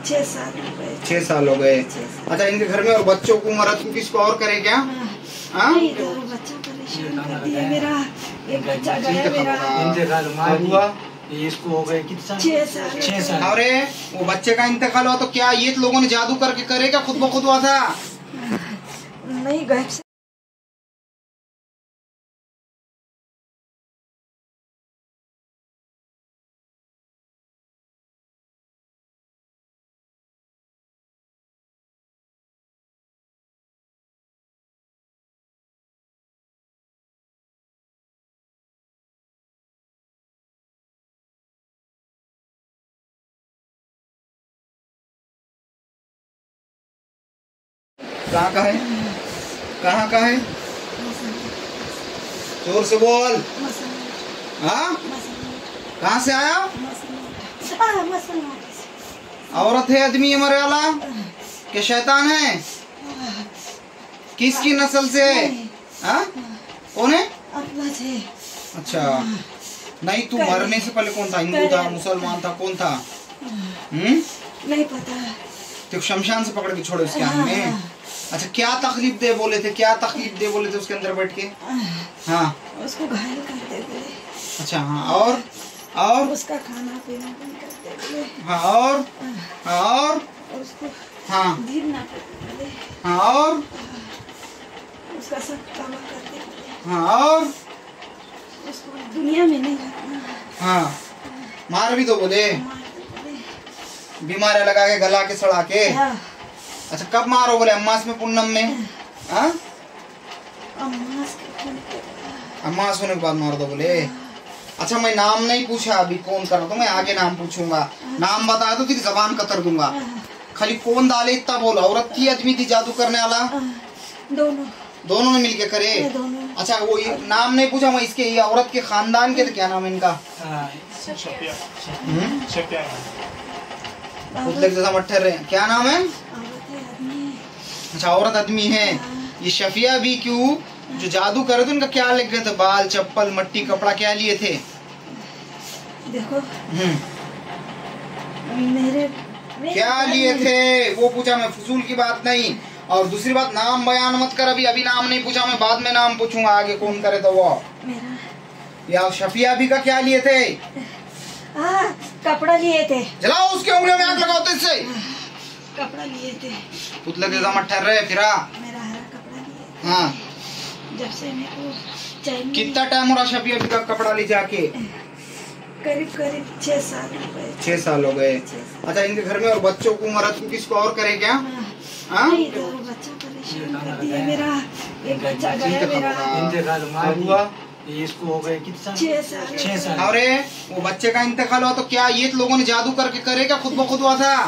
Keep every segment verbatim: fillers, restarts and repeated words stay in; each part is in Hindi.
छह साल हो गए। छह साल हो गए। अच्छा, इनके घर में और बच्चों को, मर्द को, किसको और करे क्या? हाँ, बच्चा परेशान कर दिया मेरा, एक बच्चा गया मेरा। हुआ इसको हो गए कितना? छह साल। छह साल। अरे वो बच्चे का इंतकाल हुआ तो क्या ये लोगों ने जादू करके करे क्या? खुद ब खुद हुआ था? नहीं, गायब से कहाँ का है? कहाँ का है? जोर से बोल। हाँ, कहाँ से आया? औरत है, आदमी है मरे वाला? क्या शैतान है? किसकी नस्ल से है? हाँ, कौन है? अच्छा, नहीं तू मरने से पहले कौन था? हिंदू था, मुसलमान था, कौन था? हम्म, नहीं पता। तो शमशान से पकड़ के छोड़ो इसके हाथ में। अच्छा, क्या तकलीफ दे बोले थे? क्या तकलीफ दे बोले थे उसके अंदर बैठ के? हाँ, उसको घायल करते थे। अच्छा, हाँ, और और उसका खाना पीना बंद करते थे। हाँ, और हाँ, और उसको हाँ, गिरना करते थे। हाँ, और उसका सब काम करते थे। हाँ, और उसको दुनिया में नहीं रखना। हाँ, मार भी दो बोले? बीमार लगा के, गला के, सड़ा के? हाँ। अच्छा, कब मारो बोले? अम्मास में, पूनम में? हाँ, अम्मास होने के बाद मार दो बोले? अच्छा, मैं नाम नहीं पूछा अभी कौन कर रहा, तो मैं आगे नाम पूछूंगा। नाम बता दो, तेरी जबान कतर दूंगा। खाली कौन डाले इतना बोलो। औरत थी, आदमी थी जादू करने वाला? दोनों दोनों ने मिलके करे? अच्छा, वो नाम नहीं पूछा मैं इसके, ये औरत के खानदान के, तो क्या नाम है इनका? पुतले जैसा मट्ठर रहे, क्या नाम है? अच्छा, औरत आदमी है। ये शफिया भी क्यों जो जादू करे थे, उनका क्या लग गए थे? बाल, चप्पल, मट्टी, कपड़ा क्या लिए थे? देखो, हम्म, मेरे, मेरे क्या लिए थे वो पूछा मैं, फजूल की बात नहीं। और दूसरी बात, नाम बयान मत कर अभी। अभी नाम नहीं पूछा मैं, बाद में नाम पूछूंगा आगे कौन करे तो वो। मेरा या शफिया भी का क्या लिए थे? आ, कपड़ा लिए थे। जलाओ उसके उंगलियों में आग लगाओ तो इससे। कपड़ा लिए थे। पुतले के जमा ठहर रहे फिरा। मेरा हरा कपड़ा लिए। हाँ, जब से मेरे को चैन। कितना टाइम हो रहा शफिया भी का कपड़ा ले जाके? करीब करीब छह साल हो गए। छह साल हो गए। अच्छा, इनके घर में और बच्चों को, मर्द को, किसको और करे क्या? हाँ, बच्चा परेशान कर दिया मेरा, एक बच्चा गया मेरा। हुआ इसको हो गए कितना? छह साल। छह साल। अरे वो बच्चे का इंतकाल हुआ तो क्या ये लोगों ने जादू करके करे क्या? खुद ब खुद हुआ था?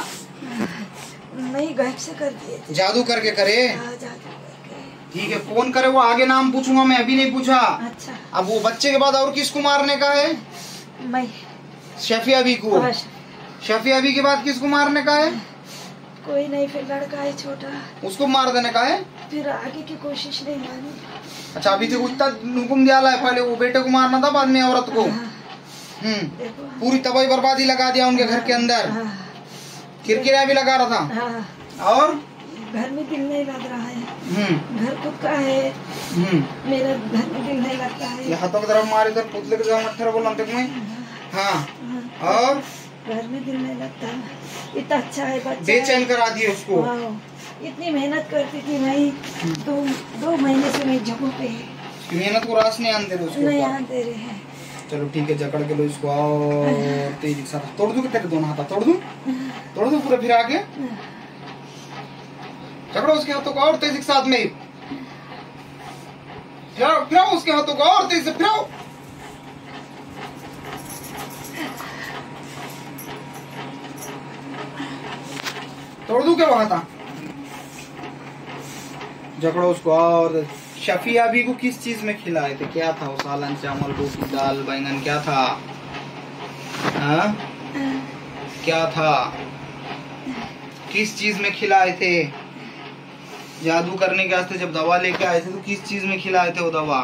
नहीं, गायब से कर दिए थे। जादू करके करे? हाँ, जादू करके। ठीक है, कौन करे वो आगे नाम पूछूंगा मैं, अभी नहीं पूछा। अच्छा, अब वो बच्चे के बाद और किसको मारने का है? मैं शफिया भी को। शफिया भी के बाद किसको मारने का है? कोई नहीं, फिर लड़का है छोटा, उसको मार देने का है। फिर आगे की कोशिश नहीं मानी। अच्छा, अभी तो उतना हुक्म दिया है, पहले वो बेटे को मारना था, बाद में औरत को। हम्म, पूरी तबाही बर्बादी लगा दिया उनके घर के अंदर। किरकिरा भी लगा रहा था। और घर में दिल नहीं लग रहा है। हम्म, घर खुद का है, मेरा घर में दिल नहीं लगता है। ये हाथों की तरफ मारे इधर, पुतले की तरफ मट्ठर बोला मैं। हाँ, और घर में दिल नहीं लगता। इतना अच्छा है बच्चा, बेचैन करा दिए उसको। इतनी मेहनत करती थी मैं, दो दो महीने से मैं जगह पे है। मेहनत को रास नहीं आने दे रहे उसको? नहीं आने दे रहे हैं। चलो ठीक है, जकड़ के लो इसको और तेजी के साथ तोड़ दूं कि तेरे दोनों हाथ तोड़ दूं? तोड़ दूं पूरे फिर आगे? जकड़ो उसके हाथों को और तेजी के साथ में, फिराओ फिराओ उसके हाथों को और तेजी से फिराओ। तोड़ दूं क्या वो हाथ? जकड़ो उसको और। शफिया भी को किस चीज में खिलाए थे? क्या था वो? सालन, चावल, रोटी, दाल, बैंगन, क्या था? हाँ, क्या था? किस चीज में खिलाए थे? जादू करने के वास्ते जब दवा लेके आए थे तो किस चीज में खिलाए थे वो दवा?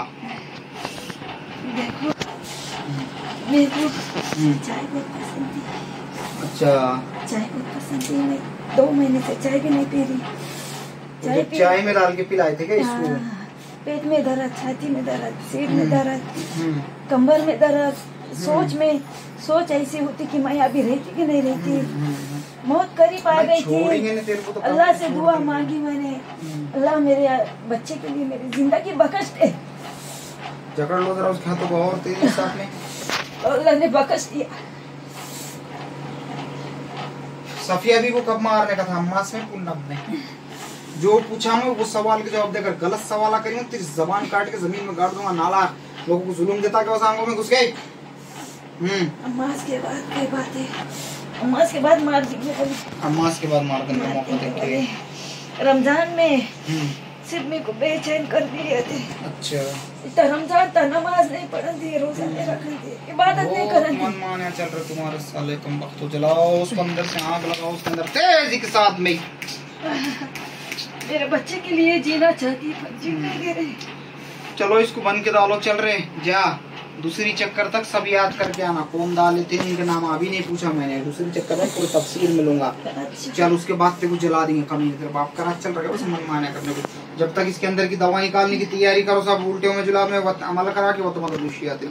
देखो, मेरे को चाय बहुत पसंद थी। अच्छा, चाय बहुत पसंद थी, मैं दो महीने से चाय भी नहीं पी रही। चाय तो चाय में डाल के पिलाए थे क्या इसको? हाँ, पेट में दर्द, छाती में दर्द, सीट में दर्द, हम्म, कमर में दर्द, सोच में सोच ऐसी होती कि मैं अभी रहती कि नहीं रहती। हम्म, मौत करीब आ गई छोड़ेंगे थी। नहीं तेरे को तो अल्लाह कब से छोड़ दुआ देंगे। मांगी मैंने, अल्लाह मेरे बच्चे के लिए मेरी जिंदगी बख्श दे। जकड़ लो जरा उसके हाथों को और तेरे साथ में। अल्लाह ने बख्श दिया। सफिया भी को कब मारने का था? अम्मास में पुन्नब में जो पूछा मैं वो सवाल के जवाब देकर गलत सवाल करी हूँ, तेरी जबान काट के जमीन में गाड़ दूंगा। नाला लोगों को जुल्म देता क्या आंखों में घुस गए। हम्म, अम्मास के बाद की बात है, अम्मास के बाद मार दी कभी। अम्मास के बाद मार देने का मौका देखे। रमजान में हम्म, सिर्फ मेरे को बेचैन कर दिए थे। अच्छा, इतना रमजान था, नमाज नहीं पढ़न दी, रोजा नहीं रखन दी, इबादत नहीं करन मन दी। माने चल रहे तुम्हारे साले। तुम वक्त तो जलाओ उसको, अंदर से आग लगाओ उसके अंदर तेजी के साथ में। मेरे बच्चे के लिए जीना चाहती पर जी नहीं दे रही। चलो इसको बन के डालो। चल रहे जा दूसरी चक्कर तक सब याद करके आना। कौन डाले थे इनके नाम अभी नहीं पूछा मैंने। दूसरी चक्कर में पूरी तफसीर मिलूंगा। अच्छा। चल उसके बाद तेरे को जला देंगे। कमी तेरे बाप का राज चल रहा है बस मन माने करने को। जब तक इसके अंदर की दवा निकालने की तैयारी करो, सब उल्टे में जुलाब में अमल करा के वो तुम्हारा दूसरी आती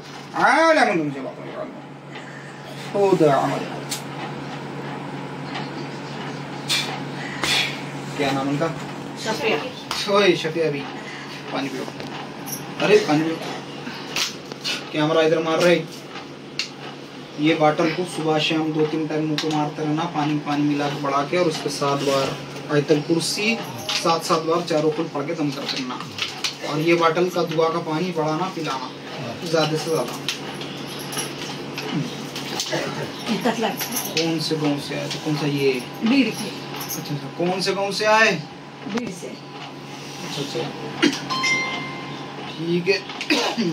क्या नाम उनका? शफिया। ओए शफिया भी पानी पियो। अरे पानी पियो। कैमरा इधर मार रहे। ये बॉटल को सुबह शाम दो तीन टाइम मुंह को मारते रहना, पानी पानी मिला के बढ़ा के, और उसके सात बार आयतल कुर्सी सात सात बार चारों को पढ़ के दम कर करना। और ये बॉटल का दुआ का पानी बढ़ाना पिलाना ज्यादा से ज्यादा। कौन से गाँव से आए? कौन सा ये? बीड़ से। अच्छा अच्छा, कौन से गाँव से आए? बीड़ से। अच्छा अच्छा, ठीक है।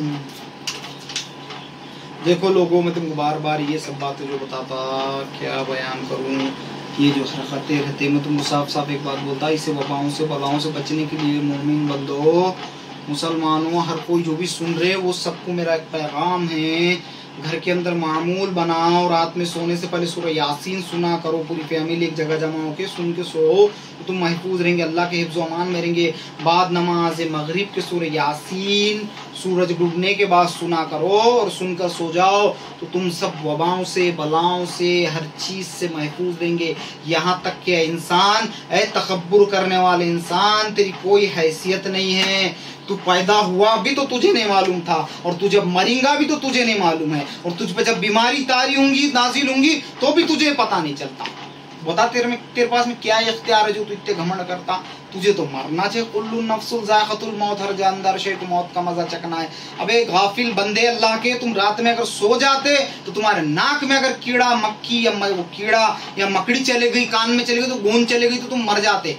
देखो लोगों, मैं तुमको बार बार ये सब बातें जो बताता क्या बयान करूं, ये जो हरकतें रहते, मैं तुमको साफ साफ एक बात बोलता, इसे वबाओं से बलाओं से बचने के लिए मोमिन बंदो, मुसलमानों, हर कोई जो भी सुन रहे वो सबको मेरा एक पैगाम है। घर के अंदर मामूल बनाओ, रात में सोने से पहले सूरह यासीन सुना करो। पूरी फैमिली एक जगह जमा होके सुन के सो, तो तुम महफूज रहेंगे, अल्लाह के हिफ्ज़ व अमान में रहेंगे। बाद नमाज मगरिब के सूरह यासीन सूरज डूबने के बाद सुना करो और सुनकर सो जाओ, तो तुम सब वबाओं से बलाओं से हर चीज़ से महफूज रहेंगे। यहाँ तक कि इंसान, ए तकब्बुर करने वाले इंसान, तेरी कोई हैसियत नहीं है। तू पैदा हुआ भी तो तुझे नहीं मालूम था, और तू जब मरेगा भी तो तुझे नहीं मालूम है, और तुझ पे जब बीमारी तारी होंगी नाजिल होंगी तो भी तुझे पता नहीं चलता। बता तेरे में तेरे पास में क्या इख्तियार है जो तू इतने घमंड करता? तुझे तो मरना चाहिए। कुल्लु नफ्सुन ज़ाइक़तुल मौत, हर जानदार शे को मौत का मजा चखना है। अबे गाफिल बंदे अल्लाह के, तुम रात में अगर सो जाते तो तुम्हारे नाक में अगर कीड़ा मक्खी या वो कीड़ा या मकड़ी चले गई, कान में चले गई, तो गूंज चले गई, तो तुम मर जाते।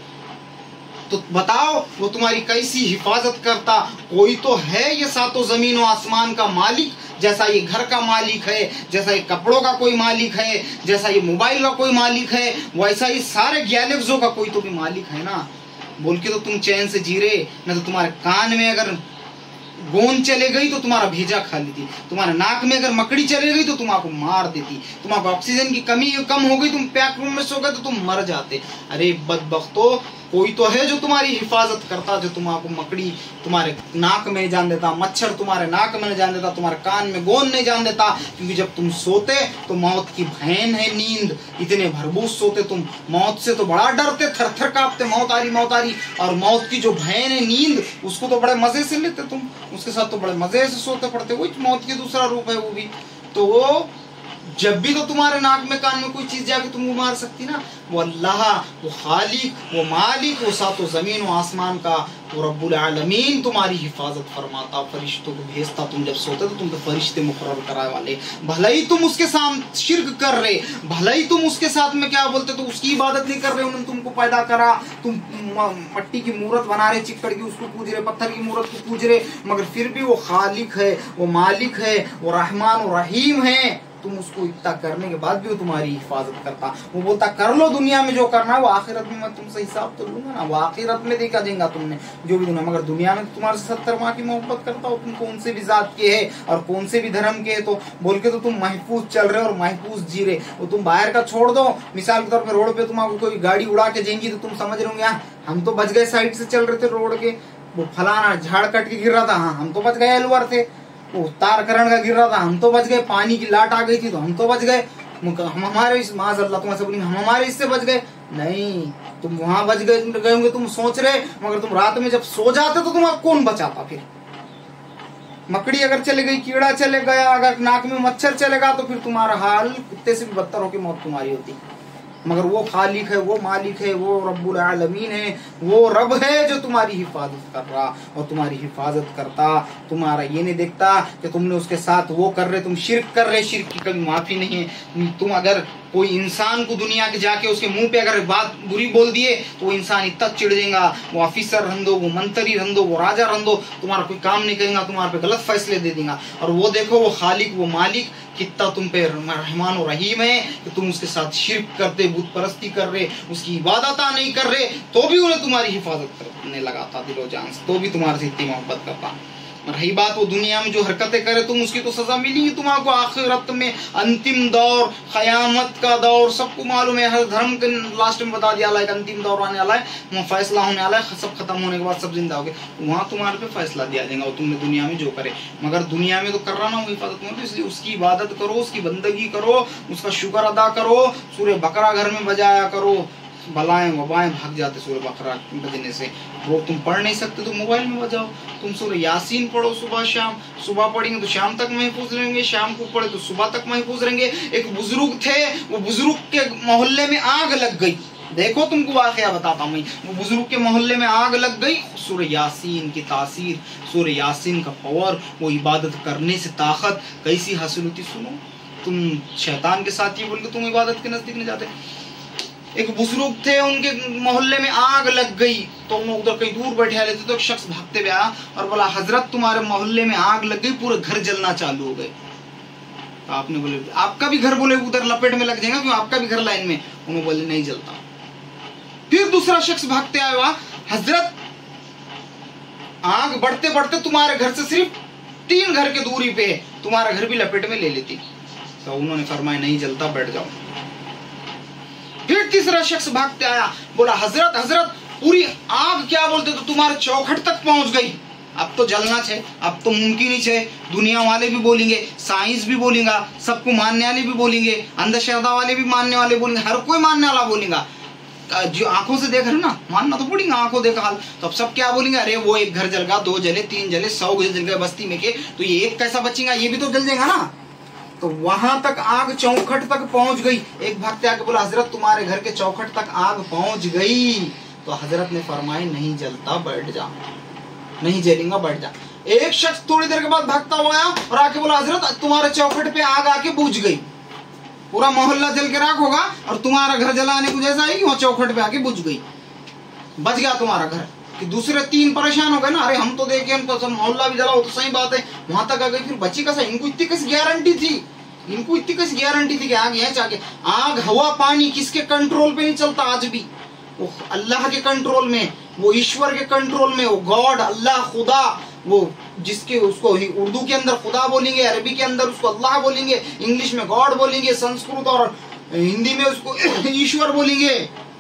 तो बताओ वो तुम्हारी कैसी हिफाजत करता? कोई तो है ये सातों जमीन और आसमान का मालिक, जैसा ये घर का मालिक है, जैसा ये कपड़ों का कोई मालिक है, जैसा ये मोबाइल का कोई मालिक है, वैसा ही सारे गैलेक्सियों का कोई तो भी मालिक है ना। बोल के तो तुम चैन से जी रहे, न तो तुम्हारे कान में अगर गोंद चले गई तो तुम्हारा भेजा खा लेती, तुम्हारे नाक में अगर मकड़ी चले गई तो तुम्हारा मार देती, तुम्हारा ऑक्सीजन की कमी कम हो गई, तुम पैक रूम में सो गए तो तुम मर जाते। अरे बदबख्तो, कोई तो है जो तुम्हारी हिफाजत करता, जो तुम्हारा मकड़ी तुम्हारे नाक में जान देता, मच्छर तुम्हारे नाक में नहीं जान देता, तुम्हारे कान में गोंद नहीं जान देता। क्योंकि जब तुम सोते तो मौत की भैन है नींद, इतने भरपूर सोते तुम, मौत से तो बड़ा डरते, थर थर कांपते, मौत आ रही मौत आ रही। और मौत की जो भैन है नींद, उसको तो बड़े मजे से लेते तुम, उसके साथ तो बड़े मजे से सोते पड़ते। वही मौत की दूसरा रूप है वो भी। तो वो जब भी तो तुम्हारे नाक में कान में कोई चीज जाके तुमको मार सकती ना। वो अल्लाह, वो खालिक, वो मालिक, वो सातों जमीन और आसमान का वो रब्बुल आलमीन तुम्हारी हिफाजत फरमाता, फरिश्तों को भेजता। तुम जब सोते तो तुम तो फरिश्ते मुकर्रर कराए वाले, भले ही तुम उसके साथ शिर्क कर रहे, भले ही तुम उसके साथ में क्या बोलते तो उसकी इबादत नहीं कर रहे, उन्होंने तुमको पैदा करा, तुम मट्टी की मूरत बना रहे, चिक्कड़ की उसको पूज रहे, पत्थर की मूरत को पूज रहे, मगर फिर भी वो खालिक है, वो मालिक है, वो रहमान और रहीम है। तुम उसको इतना करने के बाद भी वो तुम्हारी हिफाजत करता। वो बोलता कर लो दुनिया में जो करना है, वो आखिरत में मैं तुमसे हिसाब तो लूंगा ना, वो आखिरत में देखा देगा तुमने जो भी दुनिया। मगर दुनिया में तुम्हारे सत्तर माँ की मोहब्बत करता हो, तुम कौन से भी जात के है और कौन से भी धर्म के है, तो बोल के तो तुम महफूज चल रहे और महफूज जी रहे। वो तुम बाहर का छोड़ दो, मिसाल के तौर पर रोड पे तुम्हारा कोई गाड़ी उड़ा के जाएंगी तो तुम समझ रहे होंगे हम तो बच गए, साइड से चल रहे थे रोड के, वो फलाना झाड़ कट के गिर रहा था, हाँ हम तो बच गए, अलवर थे, वो तार करण का गिर रहा था, हम तो बच गए, पानी की लाट आ गई थी तो हम तो बच गए, हम हमारे इस माज़अल्लाह तुम्हारे से हम हमारे इससे बच गए। नहीं, तुम वहां बच गए गए होंगे, तुम सोच रहे, मगर तुम रात में जब सो जाते तो तुम्हारा कौन बचाता? फिर मकड़ी अगर चले गई, कीड़ा चले गया, अगर नाक में मच्छर चलेगा तो फिर तुम्हारा हाल कुत्ते से भी बदतर होकर मौत तुम्हारी होती। मगर वो खालिक है, वो मालिक है, वो रब्बुल आलमीन है, वो रब है जो तुम्हारी हिफाजत कर रहा और तुम्हारी हिफाजत करता। तुम्हारा ये नहीं देखता कि तुमने उसके साथ वो कर रहे, तुम शिर्क कर रहे, शिर्क की कभी माफी नहीं है। तुम अगर कोई इंसान को दुनिया के जाके उसके मुंह पे अगर बात बुरी बोल दिए तो वो इंसान इतना चिढ़ जाएगा, वो ऑफिसर रह दो, वो मंत्री रह दो, वो राजा रह दो, तुम्हारा कोई काम नहीं करेगा, तुम्हारे पे गलत फैसले दे देगा। और वो देखो वो खालिक, वो मालिक कितना तुम पे रहमान और रहीम है कि तुम उसके साथ शिर्क करते, बुत परस्ती कर रहे, उसकी इबादत नहीं कर रहे, तो भी उन्हें तुम्हारी हिफाजत करने लगाता दिलो जान से, तो भी तुम्हारे से इतनी मोहब्बत करता। रही बात वो दुनिया में जो हरकतें करे तुम, उसकी तो सजा मिली तुम्हारे को आखिरत में। अंतिम दौर, क़यामत का दौर, सबको मालूम है, हर धर्म के लास्ट में बता दिया एक अंतिम दौर आने वाला है, वहाँ फैसला होने वाला है, सब खत्म होने के बाद सब जिंदा हो गए, वहाँ तुम्हारे पे फैसला दिया जाएगा और तुमने दुनिया में जो करे। मगर दुनिया में तो कर रहा ना वो हिफाजत में, इसलिए उसकी इबादत करो, उसकी बंदगी करो, उसका शुक्र अदा करो, सूरह बकरा घर में बजाया करो, बलाएं वबाएं भाग जाते सूरह बकरा बजने से। वो तुम पढ़ नहीं सकते तो मोबाइल में बजाओ, तुम सूरह यासीन पढ़ो सुबह शाम, सुबह पढ़ेंगे तो शाम तक महफूज रहेंगे, शाम को पढ़े तो सुबह तक महफूज रहेंगे। एक बुजुर्ग थे, वो बुजुर्ग के मोहल्ले में आग लग गई, देखो तुमको वाकया बताता हूँ, वो बुजुर्ग के मोहल्ले में आग लग गई, सूरह यासीन की तासीर, सूरह यासीन का पावर, वो इबादत करने से ताकत कैसी हासिल होती सुनो। तुम शैतान के साथ ये बोल के तुम इबादत के नजदीक नहीं जाते। एक बुजुर्ग थे, उनके मोहल्ले में आग लग गई तो वो उधर कहीं दूर बैठे रहते, तो एक शख्स भागते हुए आया और बोला हजरत तुम्हारे मोहल्ले में आग लग गई, पूरे घर जलना चालू हो गए। तो आपने बोले आपका भी घर, बोले उधर लपेट में लग जाएगा, क्यों आपका भी घर लाइन में? उन्होंने बोले नहीं जलता। फिर दूसरा शख्स भागते आया, हजरत आग बढ़ते बढ़ते तुम्हारे घर से सिर्फ तीन घर की दूरी पे है, तुम्हारा घर भी लपेट में ले लेती। तो उन्होंने फरमाया नहीं जलता, बैठ जाओ। फिर तीसरा शख्स भागते आया, बोला हजरत हजरत पूरी आग क्या बोलते तो तुम्हारे चौखट तक पहुंच गई, अब तो जलना चाहिए, अब तो मुमकिन ही है। दुनिया वाले भी बोलेंगे, साइंस भी बोलेगा, सबको मानने वाले भी बोलेंगे, अंधश्रद्धा वाले भी मानने वाले बोलेंगे, हर कोई मानने वाला बोलेगा। जो आंखों से देख रहे ना, मानना तो पड़ेगा, आंखों देखा हाल, तो अब सब क्या बोलेंगे, अरे वो एक घर जल गया, दो जले, तीन जले, सौ घर जल गए बस्ती में के, तो ये एक कैसा बचेगा, ये भी तो जल जाएगा ना। तो वहां तक आग चौखट तक पहुंच गई। एक भक्त आके बोला हजरत तुम्हारे घर के चौखट तक आग पहुंच गई, तो हजरत ने फरमाया नहीं जलता, बैठ जा, नहीं जलेगा, बैठ जा। एक शख्स थोड़ी देर के बाद भागता हुआ आया और आके बोला हजरत तुम्हारे चौखट पे आग आके बुझ गई, पूरा मोहल्ला जल के राख होगा और तुम्हारा घर जलाने को जैसा है कि वहाँ चौखट पे आके बुझ गई, बच गया तुम्हारा घर। कि दूसरे तीन परेशान हो गए ना, अरे हम तो देखे, हम तो सब मोहल्ला भी जला, वो तो सही बात है, वहां तक आ गई, फिर बची कैसा? इनको इतनी कैसी गारंटी थी, इनको इतनी कैसी गारंटी थी कि आग यहाँ जाके, आग हवा पानी किसके कंट्रोल पे नहीं चलता आज भी, वो अल्लाह के कंट्रोल में, वो ईश्वर के कंट्रोल में, वो गॉड, अल्लाह, खुदा, वो जिसके उसको उर्दू के अंदर खुदा बोलेंगे, अरबी के अंदर उसको अल्लाह बोलेंगे, इंग्लिश में गॉड बोलेंगे, संस्कृत और हिंदी में उसको ईश्वर बोलेंगे,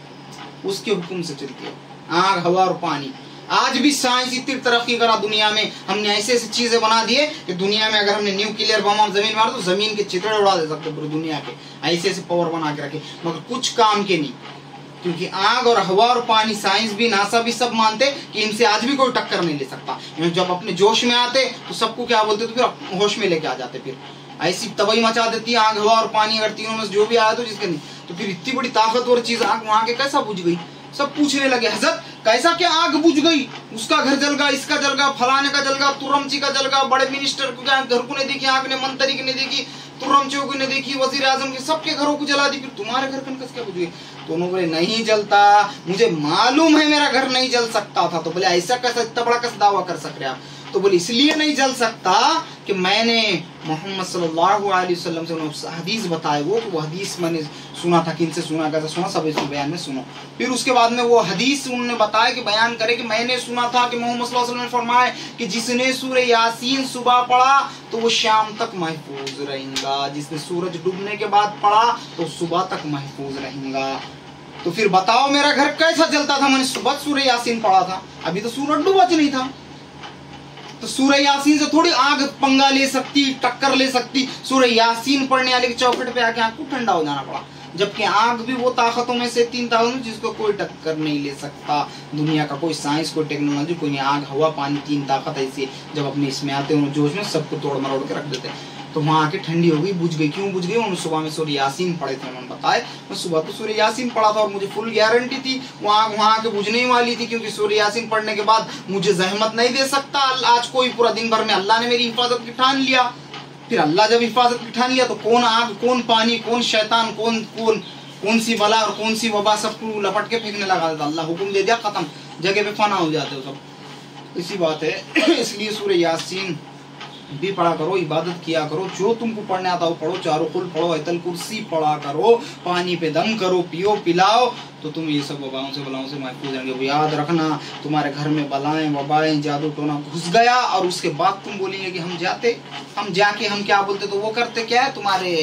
उसके हुक्म से चलती है आग हवा और पानी। आज भी साइंस इतनी तरक्की करा दुनिया में, हमने ऐसे ऐसी चीजें बना दिए कि दुनिया में अगर हमने न्यूक्लियर बम हम जमीन मार तो जमीन के चितड़े उड़ा दे सकते पूरी दुनिया के, ऐसे ऐसे पावर बना के रखे, मगर कुछ काम के नहीं। क्योंकि आग और हवा और पानी साइंस भी, नासा भी सब मानते कि इनसे आज भी कोई टक्कर नहीं ले सकता। जब अपने जोश में आते तो सबको क्या बोलते, तो फिर होश में लेके आ जाते, फिर ऐसी तबाही मचा देती है आग हवा और पानी, अगर तीनों में जो भी आया तो जिसके नहीं, तो फिर इतनी बड़ी ताकतवर चीज आग वहां के कैसा बुझ गई? सब पूछने लगे हजरत कैसा क्या आग बुझ गई, उसका घर जल गया, इसका जल गया, फलाने का जल गया, तुरमची का जल गया, बड़े मिनिस्टर को घर को नहीं देखी आग ने, मंत्री की नहीं देखी, तुरमचियों को नहीं देखी, वजीर आजम के, सबके घरों को जला दी, फिर तुम्हारे घर कनकस क्या बुझ गई? तो उन्होंने बोले नहीं जलता, मुझे मालूम है मेरा घर नहीं जल सकता था। तो बोले ऐसा कैसा, इतना बड़ा कैसा दावा कर सक रहे आप? तो बोले इसलिए नहीं जल सकता कि मैंने मोहम्मद सल्लल्लाहु अलैहि वसल्लम से उन्होंने हदीस बताए, वो वो हदीस मैंने सुना था, किन से सुना, कैसे सुना, सब इसमें बयान में सुनो। फिर उसके बाद में वो हदीस उन्होंने बताया कि बयान करे कि मैंने सुना था कि मोहम्मद सल्लल्लाहु अलैहि वसल्लम ने फरमाया कि जिसने सूरह यासीन सुबह पढ़ा तो वो शाम तक महफूज रहेगा, जिसने सूरज डूबने के बाद पढ़ा तो सुबह तक महफूज रहेगा। तो फिर बताओ मेरा घर कैसा जलता था, मैंने सुबह सूरह यासीन पढ़ा था, अभी तो सूरज डूबा नहीं था। तो सूरह यासीन से थोड़ी आग पंगा ले सकती, टक्कर ले सकती। सूरह यासीन पढ़ने वाले के चौखट पे आके आग को ठंडा हो जाना पड़ा, जबकि आग भी वो ताकतों में से तीन ताकतों में जिसको कोई टक्कर नहीं ले सकता। दुनिया का कोई साइंस, कोई टेक्नोलॉजी, कोई नहीं। आग, हवा, पानी, तीन ताकत ऐसी जब अपने इसमें आते हैं जोश में सबको तोड़ मरोड़ के रख देते हैं। तो वहां आके ठंडी हो गई, बुझ गई। क्यों बुझ गई? उन्होंने सुबह में सूरह यासीन पढ़े थे, उन्होंने बताया मैं सुबह तो सूरह यासीन पढ़ा था और मुझे फुल गारंटी थी वहां वहां आके बुझने वाली थी, क्योंकि सूरह यासीन पढ़ने के बाद मुझे जहमत नहीं दे सकता आज कोई। पूरा दिन भर में अल्लाह ने मेरी हिफाजत की ठान लिया। फिर अल्लाह जब हिफाजत की ठान लिया तो कौन आग, कौन पानी, कौन शैतान, कौन कौन कौन सी बला और कौन सी वबा सबको लपट के फेंकने लगा देता। अल्लाह हुक्म दे दिया, खत्म, जगह पे फना हो जाते हो सब। इसी बात है इसलिए सूरह यासीन भी पढ़ा करो, इबादत किया करो, जो तुमको पढ़ने आता हो पढ़ो, चारों कुल पढ़ो, आयतल कुर्सी पढ़ा करो, पानी पे दम करो, पियो पिलाओ, तो तुम ये सब वबाओं से बलाओं से महफूज रहेंगे। वो याद रखना, तुम्हारे घर में बलाएं वबाएं जादू टोना घुस गया और उसके बाद तुम बोलेंगे कि हम जाते, हम जाके हम क्या बोलते, तो वो करते क्या है, तुम्हारे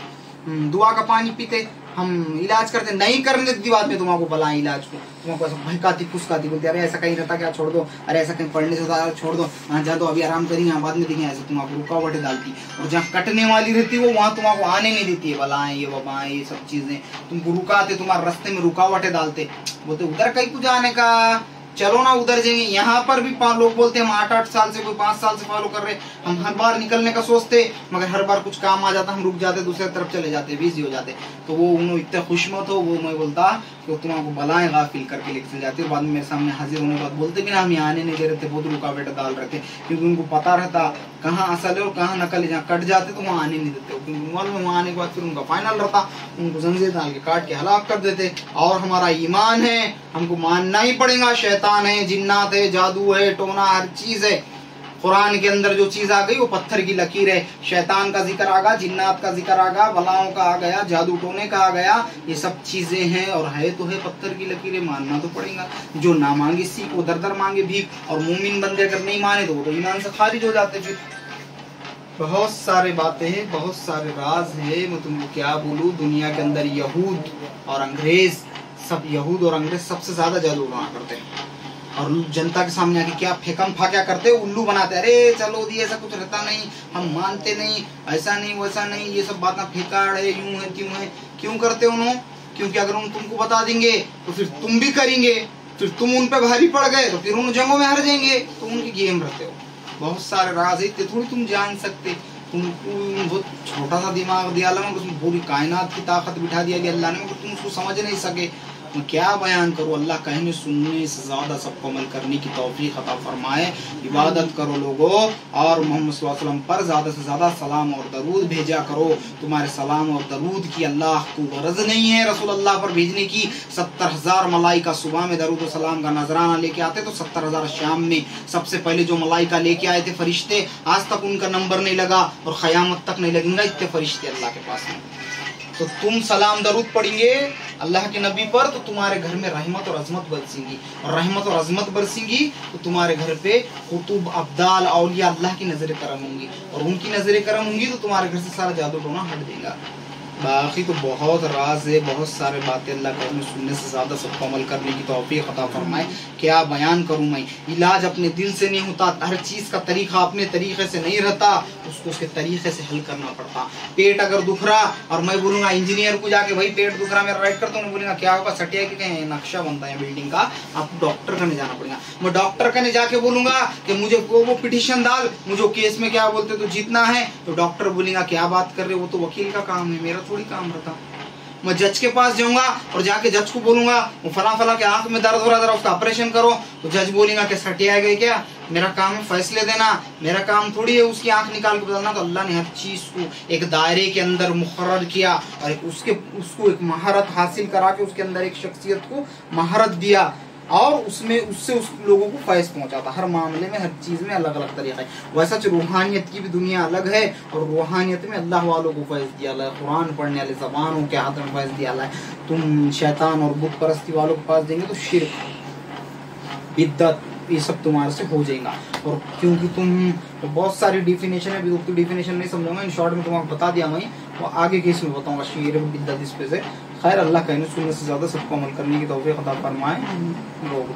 दुआ का पानी पीते, हम इलाज करते, नहीं करने देती बात में तुम्हारा बलाएं इलाज को, तुमको ऐसा भयकाती फुसकाती, बोलते अरे ऐसा कहीं रहता क्या, छोड़ दो, अरे ऐसा कहीं पढ़ने से ज्यादा छोड़ दो, हाँ जा दो, अभी आराम करेंगे, हाँ बाद में देखेंगे, ऐसे तुम्हारा रुकावटें डालती। और जहाँ कटने वाली रहती है वो वहाँ तुम्हारा आने नहीं देती है, बलाएं ये वबाएं ये सब चीजें तुमको रुकाते, तुम्हारे रास्ते में रुकावटें डालते, बोलते उधर कहीं कुछ आने का, चलो ना उधर जाएंगे। यहाँ पर भी लोग बोलते हैं हम आठ आठ साल से, कोई पांच साल से फॉलो कर रहे, हम हर बार निकलने का सोचते, मगर हर बार कुछ काम आ जाता, हम रुक जाते, दूसरे तरफ चले जाते, बिजी हो जाते। तो वो उन्होंने इतने खुशमत हो, वो मैं बोलता कि तुम्हारा बलाएं गाफिल करके लेके चले जाते, और बाद में मेरे सामने हाजिर होने के बाद बोलते भी ना हम यहाँ आने नहीं दे रहे थे, बहुत रुकावटें डाल रहे थे, क्योंकि उनको पता रहता कहाँ असल है और कहाँ नकल है। जहाँ कट जाते तो वहाँ आने नहीं देते, क्योंकि मालूम है वहाँ आने के बाद फिर उनका फाइनल रहता, उनको जंजीर डाल के काट के हलाक कर देते। और हमारा ईमान है, हमको मानना ही पड़ेगा, शैतान है, जिन्नात है, जादू है, टोना, हर चीज है। कुरान के अंदर जो चीज आ गई वो पत्थर की लकीर है, शैतान का जिक्र आ गया, जिन्नात का जिक्र आ गया, बलाओं का आ गया, जादू टोने का आ गया, ये सब चीजें हैं और है तो है पत्थर की लकीरें, मानना तो पड़ेगा। जो ना मांगे सीख वो दर दर मांगे भीख, और मोमिन बंदे अगर नहीं माने तो वो तो ईमान से खारिज हो जाते। फिर बहुत सारे बातें हैं, बहुत सारे राज है, मैं तुमको क्या बोलूं। दुनिया के अंदर यहूद और अंग्रेज, सब यहूद और अंग्रेज सबसे ज्यादा जादू उड़ा करते हैं, और जनता के सामने आके क्या फेकम फाक्या करते, उल्लू बनाते, अरे चलो दी ऐसा कुछ रहता नहीं, हम मानते नहीं, ऐसा नहीं वैसा नहीं, ये सब बातें फेकाड़ है, यूं है त्यों है। क्यों करते उन्होंने? क्योंकि अगर उन तुमको बता देंगे तो फिर तुम भी करेंगे, फिर तुम उन पे भारी पड़ गए तो फिर उन जंगों में हार जाएंगे, तो उनकी गेम रहते हो। बहुत सारे राज है, थोड़ी तुम जान सकते, तुमको बहुत छोटा सा दिमाग दिया अल्लाह ने, उसमें पूरी कायनात की ताकत बिठा दिया गया अल्लाह ने, मगर तुम उसको समझ नहीं सके। मैं क्या बयान करूँ, अल्लाह कहने सुनने से ज़्यादा सबको अमल करने की तौफीक अता फरमाए। इबादत करो लोगों, और मोहम्मद सल्लल्लाहु अलैहि वसल्लम पर ज़्यादा से ज़्यादा सलाम और दरूद भेजा करो। तुम्हारे सलाम और दरूद की अल्लाह को गरज नहीं है रसूल अल्लाह पर भेजने की। सत्तर हज़ार मलाइका सुबह में दरूद सलाम का नजराना लेके आते, तो सत्तर हज़ार शाम में सबसे पहले जो मलाइका लेके आए थे फरिश्ते, आज तक उनका नंबर नहीं लगा और क़यामत तक नहीं लगेगा, इतने फरिश्ते अल्लाह के पास हैं। तो तुम सलाम दरूद पढ़ेंगे अल्लाह के नबी पर, तो तुम्हारे घर में रहमत और अजमत बरसेंगी, और रहमत और अजमत बरसेंगी तो तुम्हारे घर पे कुतुब, अब्दाल, औलिया अल्लाह की नजर करम होंगी, और उनकी नजर करम होंगी तो तुम्हारे घर से सारा जादू टोना हट देगा। बाकी तो बहुत राज है, बहुत सारे बातें अल्लाह कहने सुनने से ज़्यादा सबको अमल करने की तौफीक अता फरमाए। क्या बयान करूँ मैं, इलाज अपने दिल से नहीं होता, हर चीज़ का तरीका अपने तरीके से नहीं रहता, उसको उसके तरीके से हल करना पड़ता। पेट अगर दुख रहा और मैं बोलूँगा इंजीनियर को जाके भाई पेट दुख रहा, मैं राइट करता हूँ, बोलेगा क्या होगा, सटिया के कहीं नक्शा बनता है बिल्डिंग का, आपको डॉक्टर कने जाना पड़ेगा। मैं डॉक्टर कने जाके बोलूँगा कि मुझे वो वो पिटिशन डाल, मुझे केस में क्या बोलते तो जीतना है, तो डॉक्टर बोलेगा क्या बात कर रहे, वो तो वकील का काम है, मेरा थोड़ी काम रहता। मैं जज के पास जाऊंगा और जाके जज को बोलूंगा वो फला फला के आंख में दर्द हो रहा है, जरा उसका ऑपरेशन करो, तो जज बोलेगा कि सटिया गई क्या, मेरा काम है फैसले देना, मेरा काम थोड़ी है उसकी आंख निकाल के बदलना। तो अल्लाह ने हर चीज को एक दायरे के अंदर मुकर्रर किया और उसके उसको एक महारत हासिल करा के उसके अंदर एक शख्सियत को महारत दिया। और उसमें उससे उस लोगों को फैज पहुंचाता। हर मामले में, हर चीज में अलग अलग तरीका है। वैसा रूहानियत की भी दुनिया अलग है, और रूहानियत में अल्लाह वालों को फैज दिया है, कुरान पढ़ने वाले जबानों के हाथ में फैज दिया है। तुम शैतान और बुत परस्ती वालों के पास देंगे तो शिर्क, बिद्दत, ये सब तुम्हारे से हो जाएगा। और क्योंकि तुम तो बहुत सारी डिफिनेशन है, तो डिफिनेशन नहीं समझूंगा, इन शॉर्ट में तुम्हें बता दिया मैं, वो आगे केस में बताऊंगा शिर्क, बिद्दत, इस पे से। खैर, अल्लाह कहने सुनने से ज्यादा सबको अमल करने की तौफीक अता फरमाए।